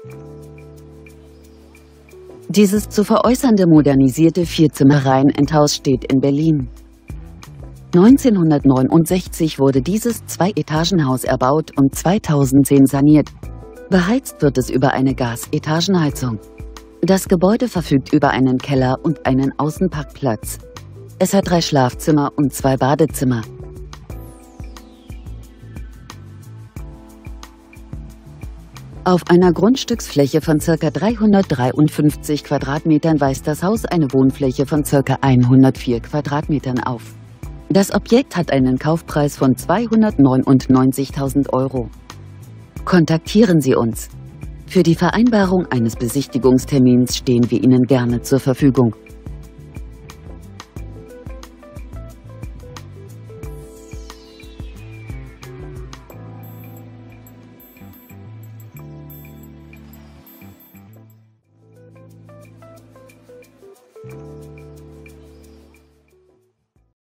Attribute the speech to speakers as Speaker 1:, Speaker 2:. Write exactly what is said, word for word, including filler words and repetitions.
Speaker 1: Dieses zu veräußernde modernisierte Vierzimmer-Reihenendhaus steht in Berlin. neunzehnhundertneunundsechzig wurde dieses Zwei-Etagen-Haus erbaut und zweitausendzehn saniert. Beheizt wird es über eine Gas-Etagenheizung. Das Gebäude verfügt über einen Keller und einen Außenparkplatz. Es hat drei Schlafzimmer und zwei Badezimmer. Auf einer Grundstücksfläche von ca. dreihundertdreiundfünfzig Quadratmetern weist das Haus eine Wohnfläche von ca. hundertvier Quadratmetern auf. Das Objekt hat einen Kaufpreis von zweihundertneunundneunzigtausend Euro. Kontaktieren Sie uns. Für die Vereinbarung eines Besichtigungstermins stehen wir Ihnen gerne zur Verfügung.
Speaker 2: you